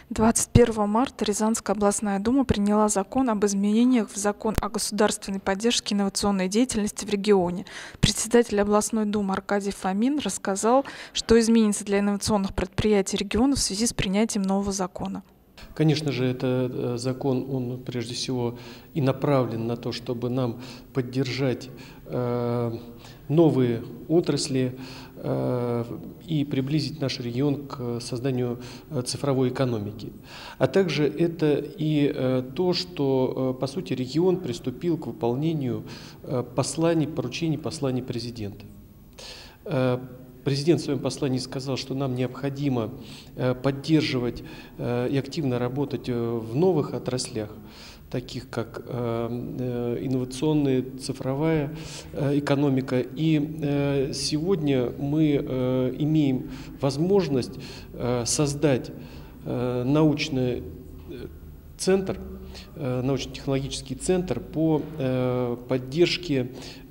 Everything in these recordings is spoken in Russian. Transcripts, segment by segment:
21 марта Рязанская областная дума приняла закон об изменениях в закон о государственной поддержке инновационной деятельности в регионе. Председатель областной думы Аркадий Фомин рассказал, что изменится для инновационных предприятий региона в связи с принятием нового закона. Конечно же, этот закон, он прежде всего и направлен на то, чтобы нам поддержать новые отрасли и приблизить наш регион к созданию цифровой экономики. А также это и то, что, по сути, регион приступил к выполнению поручений посланий президента. Президент в своем послании сказал, что нам необходимо поддерживать и активно работать в новых отраслях, таких как инновационная, цифровая экономика. И сегодня мы имеем возможность создать научный центр, научно-технологический центр по поддержке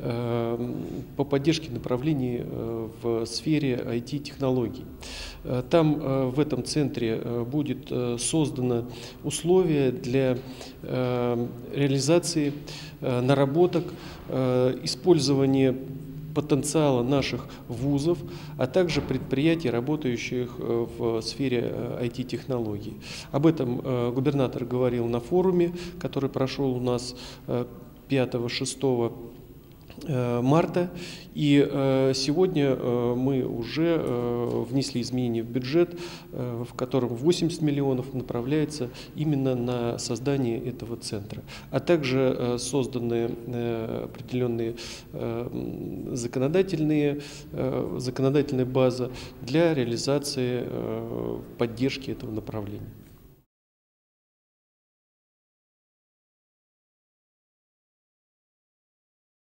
направлений в сфере IT-технологий. Там, в этом центре, будет создано условия для реализации наработок, использования потенциала наших вузов, а также предприятий, работающих в сфере IT-технологий. Об этом губернатор говорил на форуме, который прошел у нас 5-6 марта. И сегодня мы уже внесли изменения в бюджет, в котором 80 миллионов направляется именно на создание этого центра. А также созданы определенные законодательная база для реализации поддержки этого направления.